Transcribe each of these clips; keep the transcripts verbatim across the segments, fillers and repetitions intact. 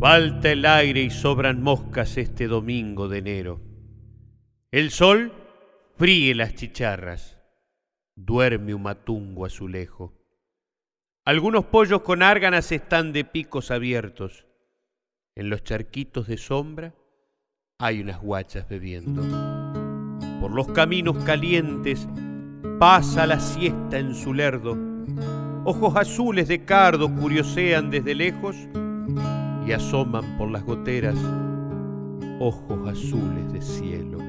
Falta el aire y sobran moscas este domingo de enero. El sol fríe las chicharras, duerme un matungo azulejo. Algunos pollos con árganas están de picos abiertos. En los charquitos de sombra hay unas guachas bebiendo. Por los caminos calientes pasa la siesta en su lerdo. Ojos azules de cardo curiosean desde lejos y asoman por las goteras ojos azules de cielo.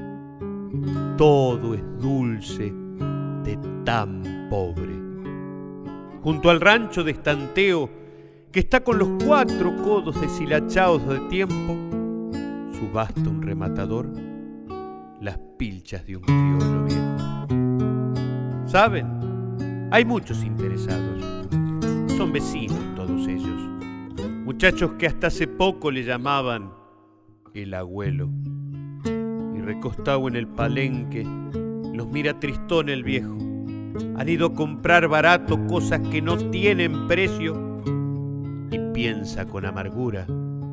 Todo es dulce de tan pobre. Junto al rancho de estanteo, que está con los cuatro codos deshilachados de tiempo, subasta un rematador las pilchas de un criollo viejo. ¿Saben? Hay muchos interesados. Son vecinos todos ellos. Muchachos que hasta hace poco le llamaban el abuelo. Y recostado en el palenque, los mira tristón el viejo. Han ido a comprar barato cosas que no tienen precio y piensa con amargura,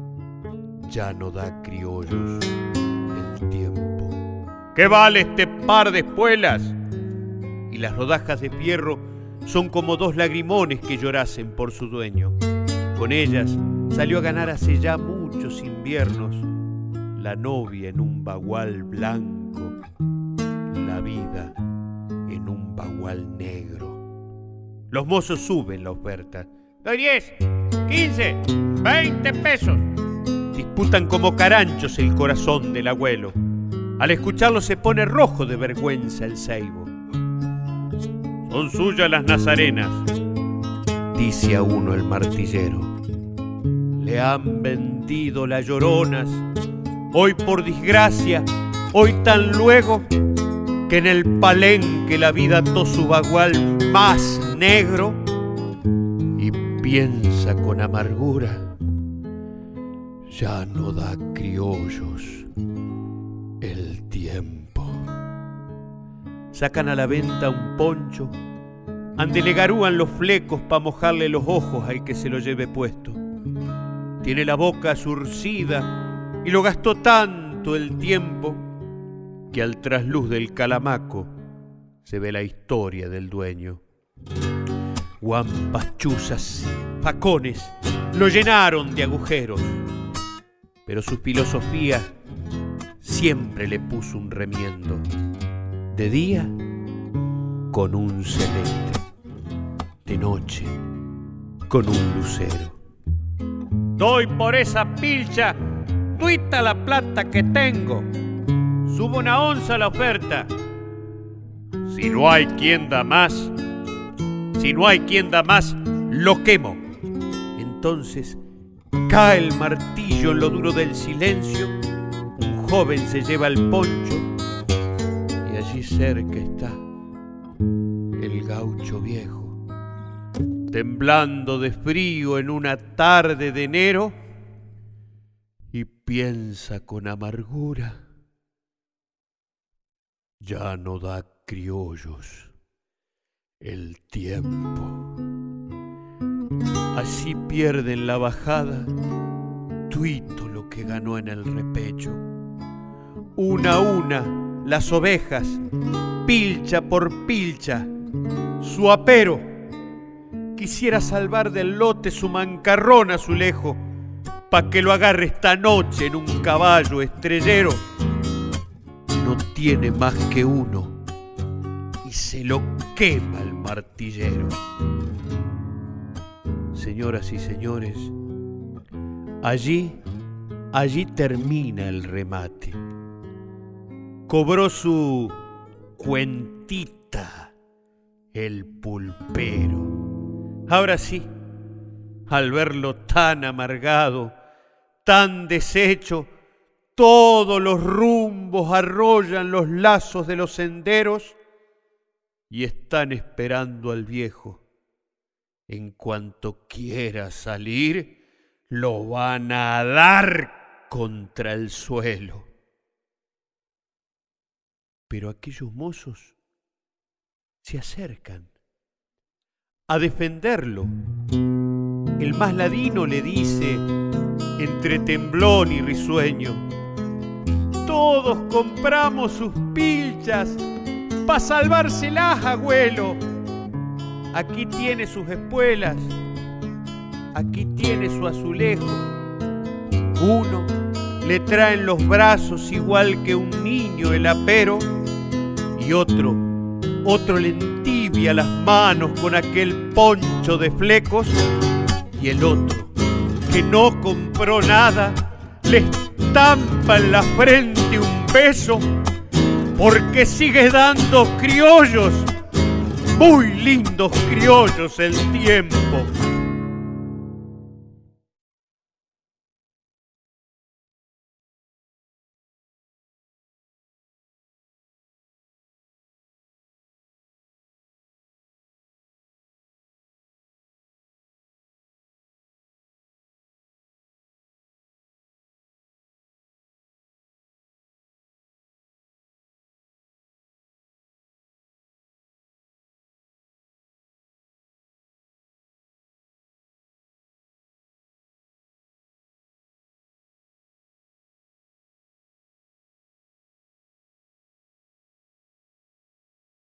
ya no da criollos el tiempo. ¿Qué vale este par de espuelas? Y las rodajas de fierro son como dos lagrimones que llorasen por su dueño. Con ellas salió a ganar hace ya muchos inviernos la novia en un bagual blanco, la vida en un bagual negro. Los mozos suben la oferta. Doy diez, quince, veinte pesos. Disputan como caranchos el corazón del abuelo. Al escucharlo se pone rojo de vergüenza el ceibo. Son suyas las nazarenas, dice a uno el martillero. Le han vendido las lloronas, hoy por desgracia, hoy tan luego, que en el palenque la vida ató su bagual más negro y piensa con amargura, ya no da criollos el tiempo. Sacan a la venta un poncho, andelegarúan los flecos pa' mojarle los ojos al que se lo lleve puesto. Tiene la boca surcida y lo gastó tanto el tiempo que al trasluz del calamaco se ve la historia del dueño. Guampas, chuzas, facones lo llenaron de agujeros, pero su filosofía siempre le puso un remiendo. De día con un celeste, de noche con un lucero. Doy por esa pilcha tuita la plata que tengo. Subo una onza a la oferta. Si no hay quien da más, si no hay quien da más, lo quemo. Entonces cae el martillo en lo duro del silencio. Un joven se lleva el poncho y allí cerca está el gaucho viejo, temblando de frío en una tarde de enero, y piensa con amargura, ya no da criollos el tiempo. Así pierde en la bajada tuito lo que ganó en el repecho. Una a una las ovejas, pilcha por pilcha, su apero. Quisiera salvar del lote su mancarrón azulejo, pa' que lo agarre esta noche en un caballo estrellero. No tiene más que uno y se lo quema el martillero. Señoras y señores, allí, allí termina el remate. Cobró su cuentita el pulpero. Ahora sí, al verlo tan amargado, tan deshecho, todos los rumbos arrollan los lazos de los senderos y están esperando al viejo. En cuanto quiera salir, lo van a dar contra el suelo. Pero aquellos mozos se acercan a defenderlo. El más ladino le dice: entre temblón y risueño. Todos compramos sus pilchas pa' salvárselas, abuelo. Aquí tiene sus espuelas, aquí tiene su azulejo. Uno le trae en los brazos igual que un niño el apero, y otro, otro le entibia las manos con aquel poncho de flecos, y el otro, que no compró nada, le estampa en la frente un beso, porque sigue dando criollos, muy lindos criollos el tiempo.